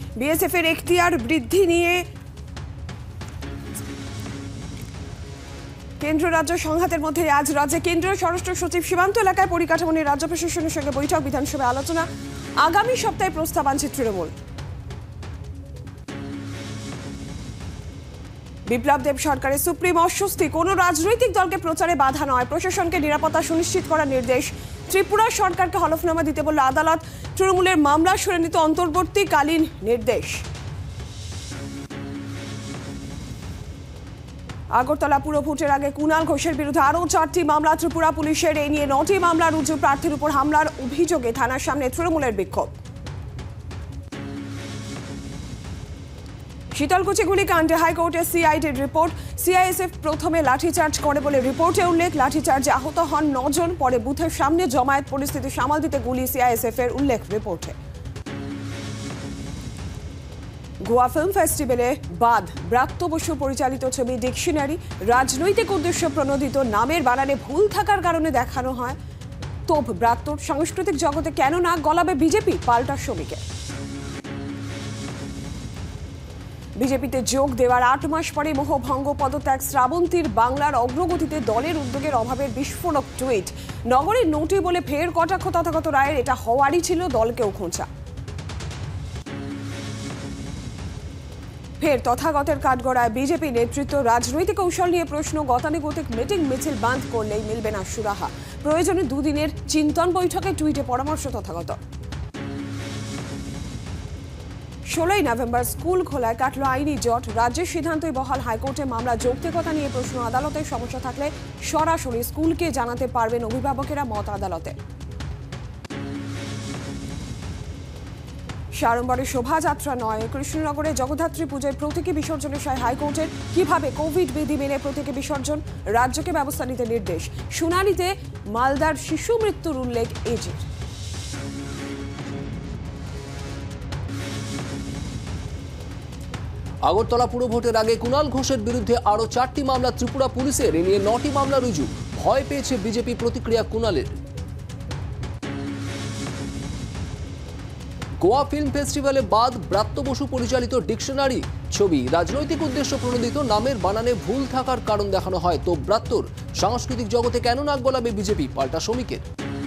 BSF এর এখতিয়ার বৃদ্ধি নিয়ে কেন্দ্র রাজ্য সংঘাতের মধ্যে আজ রাজ্যে কেন্দ্রীয় স্বরাষ্ট্র সচিব সীমান্ত এলাকায় পরিকাঠামো নিয়ে রাজ্য প্রশাসনের সঙ্গে বৈঠক, বিধানসভায় আলোচনা। আগামী সপ্তাহে প্রস্তাব আনছে তৃণমূল। বিপ্লব দেব সরকারের সুপ্রিম অস্বস্তি, কোনো রাজনৈতিক দলকে প্রচারে বাধা নয়, প্রশাসনকে নিরাপত্তা সুনিশ্চিত করার নির্দেশ। ত্রিপুরা সরকারকে হলফনামা দিতে বলল আদালত, তৃণমূলের মামলা শুনানি নিতে অন্তর্বর্তীকালীন নির্দেশ। আগরতলা পুর ভোটের আগে কুণাল ঘোষের বিরুদ্ধে আরও 4টি মামলা ত্রিপুরা পুলিশের। এই নিয়ে 9টি মামলা রুজু। প্রার্থীর উপর হামলার অভিযোগে থানার সামনে তৃণমূলের বিক্ষোভ। শীতলকুচি গুলিকাণ্ডে হাইকোর্টের সিআইডির রিপোর্ট। সিআইএসএফ প্রথমে লাঠিচার্জ করে বলে রিপোর্টে উল্লেখ। লাঠিচার্জে আহত হন 9 জন। পরে বুথের সামনে জমায়েত পরিস্থিতি সামাল দিতে গুলি সিআইএসএফ এর উল্লেখ রিপোর্টে। গোয়া ফিল্ম ফেস্টিভ্যালে বাদ, ব্রাত্য বসু পরিচালিত ছবি ডিকশনারি। রাজনৈতিক উদ্দেশ্য প্রণোদিত নামের বানানে ভুল থাকার কারণে দেখানো হয় তোপ ব্রাত্যর। সাংস্কৃতিক জগতে কেন নাক গলাবে বিজেপি, পাল্টা শ্রমিকের। বিজেপিতে যোগ দেওয়ার 8 মাস পরে মোহভঙ্গ, পদত্যাগ শ্রাবন্তীর। বাংলার অগ্রগতিতে দলের উদ্যোগের অভাবের বিস্ফোরক টুইট। নগরের নোটে বলে ফের কটাক্ষ তথাগত রায়ের, এটা হওয়ারই ছিল, দলকেও খোঁচা। ফের তথাগতের কাঠগড়ায় বিজেপি নেতৃত্ব। রাজনৈতিক কৌশল নিয়ে প্রশ্ন। গতানুগতিক মিটিং মিছিল বাঁধ করলেই মিলবে না সুরাহা। প্রয়োজনে 2 দিনের চিন্তন বৈঠকে টুইটে পরামর্শ তথাগত। 16ই নভেম্বর স্কুল খোলায় কাটল আইনি জট। রাজ্যের সিদ্ধান্তই বহাল হাইকোর্টে মামলা। যৌক্তিকতা নিয়ে প্রশ্ন। আদালতের সমস্যা থাকলে সরাসরি স্কুলকে জানাতে পারবেন অভিভাবকেরা, মত আদালতে। সাড়ম্বরে শোভাযাত্রা নয়, কৃষ্ণনগরে জগদ্ধাত্রী পুজোয় প্রতীকী বিসর্জনের সায় হাইকোর্টের। কিভাবে কোভিড বিধি মেনে প্রতীকী বিসর্জন, রাজ্যকে ব্যবস্থা নিতে নির্দেশ। শুনানিতে মালদার শিশু মৃত্যুর উল্লেখ এজির। আগরতলা পুর ভোটের আগে কুণাল ঘোষের বিরুদ্ধে আরও 4টি মামলা ত্রিপুরা পুলিশের। এ নিয়ে 9টি মামলা রুজু। ভয় পেয়েছে বিজেপি, প্রতিক্রিয়া কুণালের। গোয়া ফিল্ম ফেস্টিভ্যালে বাদ, ব্রাত্য বসু পরিচালিত ডিকশনারি ছবি। রাজনৈতিক উদ্দেশ্য প্রণোদিত নামের বানানে ভুল থাকার কারণ দেখানো হয় তো ব্রাত্যর। সাংস্কৃতিক জগতে কেন নাক গলাবে বিজেপি, পাল্টা শ্রমিকের।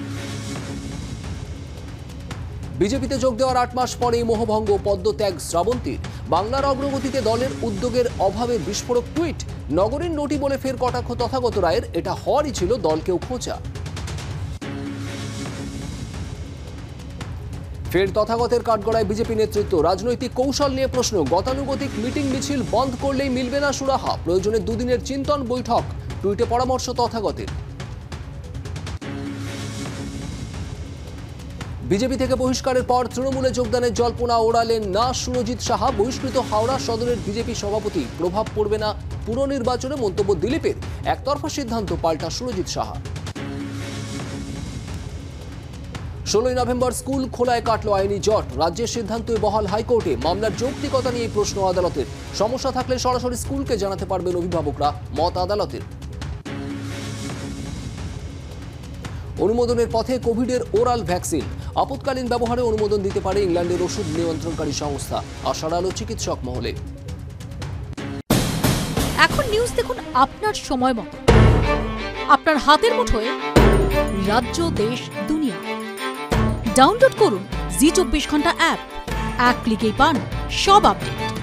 বিজেপিতে যোগ দেওয়ার 8 মাস পরেই মোহভঙ্গ, পদত্যাগ শ্রাবন্তীর। বাংলার অগ্রগতিতে দলের উদ্যোগের অভাবের বিস্ফোরক টুইট। নগরের নোটি বলে ফের কটাক্ষ তথাগত রায়ের, এটা হওয়ারই ছিল, দলকেও খোঁচা। ফের তথাগতের কাঠগড়ায় বিজেপি নেতৃত্ব। রাজনৈতিক কৌশল নিয়ে প্রশ্ন। গতানুগতিক মিটিং মিছিল বন্ধ করলেই মিলবে না সুরাহা। প্রয়োজনে 2 দিনের চিন্তন বৈঠক, টুইটে পরামর্শ তথাগতের। বিজেপি থেকে বহিষ্কারের পর তৃণমূলে যোগদানের জল্পনা ওড়ালেন না সুরজিৎ সাহা। বহিষ্কৃত হাওড়া সদরের বিজেপি সভাপতি। প্রভাব পড়বে না পুর নির্বাচনে, মন্তব্য দিলীপের। একতরফা সিদ্ধান্ত, পাল্টা সুরজিৎ সাহা। 16ই নভেম্বর স্কুল খোলায় কাটল আইনি জট। রাজ্যের সিদ্ধান্তই বহাল হাইকোর্টে। মামলার যৌক্তিকতা নিয়ে প্রশ্ন আদালতের। সমস্যা থাকলে সরাসরি স্কুলকে জানাতে পারবেন অভিভাবকরা, মত আদালতের। অনুমোদনের পথে কোভিডের ওরাল ভ্যাকসিন। আপৎকালীন ব্যবহারে অনুমোদন দিতে পারে ইংল্যান্ডের ওষুধ নিয়ন্ত্রণকারী সংস্থা। আশার আলো চিকিৎসক মহলে। এখন নিউজ দেখুন আপনার সময় মতো, আপনার হাতের মুঠোয়। রাজ্য, দেশ, দুনিয়া। ডাউনলোড করুন জি 24 ঘন্টা অ্যাপ। এক ক্লিকেই পান সব আপডেট।